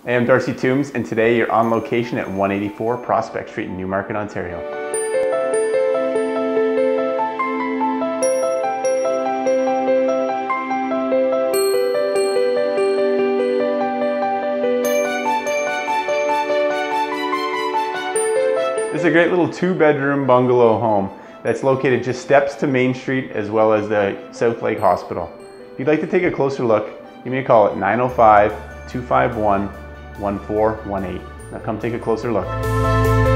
Hey, I'm Darcy Toombs, and today you're on location at 184 Prospect Street in Newmarket, Ontario. This is a great little 2-bedroom bungalow home that's located just steps to Main Street as well as the South Lake Hospital. If you'd like to take a closer look, give me a call at 905-251-1418. Now come take a closer look.